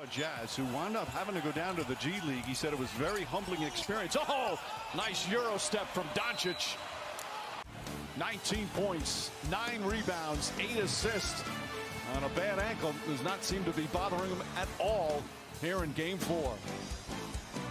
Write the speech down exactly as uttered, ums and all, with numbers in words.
Jazz, who wound up having to go down to the G League. He said it was a very humbling experience. Oh, nice Euro step from Doncic. nineteen points, nine rebounds, eight assists on a bad ankle. Does not seem to be bothering him at all here in game four.